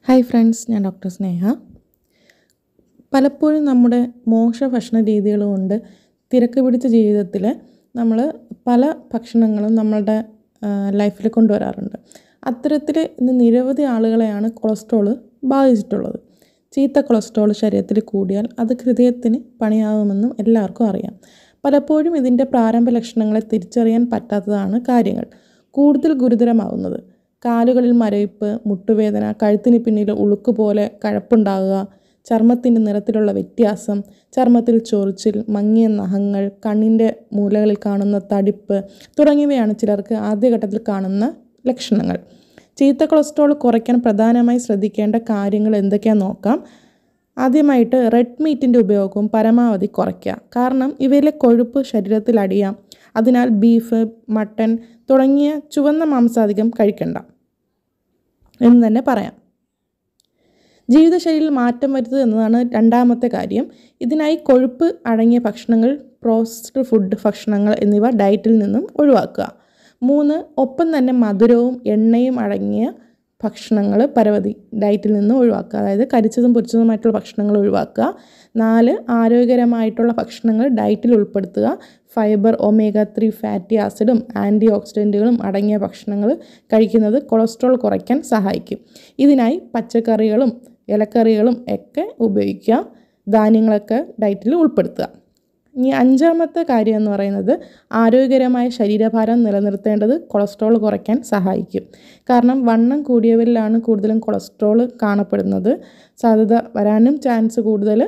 Hi friends, ഞാൻ doctor Sneha. പലപ്പോഴും നമ്മുടെ മോശ ഭക്ഷണ രീതികൾ കൊണ്ട് തിരക്ക് പിടിച്ച ജീവിതത്തിൽ നമ്മൾ പല ഭക്ഷണങ്ങളും നമ്മളുടെ ലൈഫിൽ കൊണ്ടുവരാറുണ്ട്. അത്തരത്തിൽ ഇന്ന് നിരവധി ആളുകളെയാണ് കൊളസ്ട്രോൾ ബാധിച്ചിട്ടുള്ളത്. ചീത്ത കൊളസ്ട്രോൾ ശരീരത്തിൽ കൂടിയാൽ അത് ഹൃദയത്തിന് പണിയാകുമെന്നും എല്ലാവർക്കും അറിയാം. പലപ്പോഴും ഇതിൻ്റെ പ്രാരംഭ ലക്ഷണങ്ങളെ തിരിച്ചറിയാൻ പറ്റാത്തതാണ് കാര്യങ്ങൾ കൂടുതൽ ഗുരുതരമാകുന്നത്. കാലുകളിൽ മരവിപ്പ്, മുട്ടുവേദന, കഴുത്തിന് പിന്നിൽ ഉളുക്ക് പോലെ കഴപ്പുണ്ടാകുക, ചർമ്മത്തിൻ്റെ നിറത്തിലുള്ള വ്യത്യാസം, ചർമ്മത്തിൽ ചൊറിച്ചിൽ, മങ്ങിയ നഖങ്ങൾ, കണ്ണിൻ്റെ മൂലകളിൽ കാണുന്ന തടിപ്പ് തുടങ്ങിയവയാണ് ചിലർക്ക് ആദ്യഘട്ടത്തിൽ കാണുന്ന ലക്ഷണങ്ങൾ. ചീത്ത കൊളസ്ട്രോൾ കുറയ്ക്കാൻ പ്രധാനമായി ശ്രദ്ധിക്കേണ്ട കാര്യങ്ങൾ എന്തൊക്കെയാണെന്ന് നോക്കാം. ആദ്യമായിട്ട് റെഡ് മീറ്റിൻ്റെ ഉപയോഗവും പരമാവധി കുറയ്ക്കുക. കാരണം ഇവയിലെ കൊഴുപ്പ് ശരീരത്തിൽ അടിയാം. അതിനാൽ ബീഫ്, മട്ടൻ തുടങ്ങിയ ചുവന്ന മാംസാധികം കഴിക്കണ്ട എന്ന് തന്നെ പറയാം. ജീവിതശൈലിയിൽ മാറ്റം വരുത്തുക എന്നതാണ് രണ്ടാമത്തെ കാര്യം. ഇതിനായി കൊഴുപ്പ് അടങ്ങിയ ഭക്ഷണങ്ങൾ, പ്രോസസ്ഡ് ഫുഡ് ഭക്ഷണങ്ങൾ എന്നിവ ഡയറ്റിൽ നിന്നും ഒഴിവാക്കുക. 3. ഒപ്പം തന്നെ മധുരവും എണ്ണയും അടങ്ങിയ ഭക്ഷണങ്ങൾ പരമാവധി ഡയറ്റിൽ നിന്ന് ഒഴിവാക്കുക. അതായത് കരിച്ചതും പൊരിച്ചതുമായിട്ടുള്ള ഭക്ഷണങ്ങൾ ഒഴിവാക്കുക. 4. ആരോഗ്യകരമായിട്ടുള്ള ഭക്ഷണങ്ങൾ ഡയറ്റിൽ ഉൾപ്പെടുത്തുക. ഫൈബർ, ഒമേഗ 3 ഫാറ്റി ആസിഡും ആൻറ്റി ഓക്സിഡൻറ്റുകളും അടങ്ങിയ ഭക്ഷണങ്ങൾ കഴിക്കുന്നത് കൊളസ്ട്രോൾ കുറയ്ക്കാൻ സഹായിക്കും. ഇതിനായി പച്ചക്കറികളും ഇലക്കറികളും ഒക്കെ ഉപയോഗിക്കുക. ധാന്യങ്ങളൊക്കെ ഡയറ്റിൽ ഉൾപ്പെടുത്തുക. ഇനി 5ാമത്തെ കാര്യം എന്ന് പറയുന്നത് ആരോഗ്യകരമായ ശരീരഭാരം നിലനിർത്തേണ്ടത് കൊളസ്ട്രോൾ കുറയ്ക്കാൻ സഹായിക്കും. കാരണം വണ്ണം കൂടിയവരിലാണ് കൂടുതലും കൊളസ്ട്രോൾ കാണപ്പെടുന്നത്. സാധ്യത വരാനും ചാൻസ് കൂടുതൽ,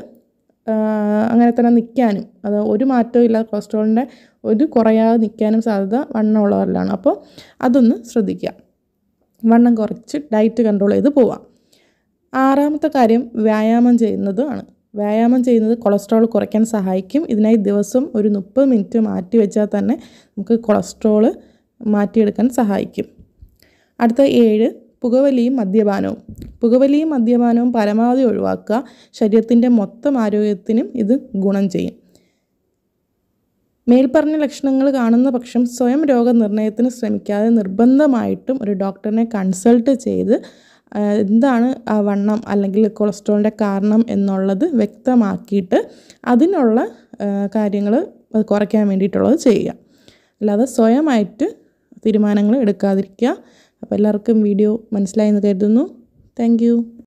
അങ്ങനെ തന്നെ നിൽക്കാനും, അത് ഒരു മാറ്റവും ഇല്ല, കൊളസ്ട്രോളിൻ്റെ ഒരു കുറയാതെ നിൽക്കാനും സാധ്യത വണ്ണമുള്ളവരിലാണ്. അപ്പോൾ അതൊന്ന് ശ്രദ്ധിക്കുക. വണ്ണം കുറച്ച് ഡയറ്റ് കൺട്രോൾ ചെയ്ത് പോവാം. 6ാമത്തെ കാര്യം വ്യായാമം ചെയ്യുന്നതാണ്. വ്യായാമം ചെയ്യുന്നത് കൊളസ്ട്രോൾ കുറയ്ക്കാൻ സഹായിക്കും. ഇതിനായി ദിവസം ഒരു 30 മിനിറ്റ് മാറ്റി വെച്ചാൽ തന്നെ നമുക്ക് കൊളസ്ട്രോൾ മാറ്റിയെടുക്കാൻ സഹായിക്കും. അടുത്ത 7. പുകവലിയും മദ്യപാനവും. പുകവലിയും മദ്യപാനവും പരമാവധി ഒഴിവാക്കുക. ശരീരത്തിൻ്റെ മൊത്തം ആരോഗ്യത്തിനും ഇത് ഗുണം ചെയ്യും. മേൽപ്പറഞ്ഞ ലക്ഷണങ്ങൾ കാണുന്ന പക്ഷം സ്വയം രോഗനിർണയത്തിന് ശ്രമിക്കാതെ നിർബന്ധമായിട്ടും ഒരു ഡോക്ടറിനെ കൺസൾട്ട് ചെയ്ത് എന്താണ് ആ വണ്ണം അല്ലെങ്കിൽ കൊളസ്ട്രോളിൻ്റെ കാരണം എന്നുള്ളത് വ്യക്തമാക്കിയിട്ട് അതിനുള്ള കാര്യങ്ങൾ കുറയ്ക്കാൻ വേണ്ടിയിട്ടുള്ളത് ചെയ്യുക. അല്ലാതെ സ്വയമായിട്ട് തീരുമാനങ്ങൾ എടുക്കാതിരിക്കുക. അപ്പോൾ എല്ലാവർക്കും വീഡിയോ മനസ്സിലായെന്ന് കരുതുന്നു. Thank U.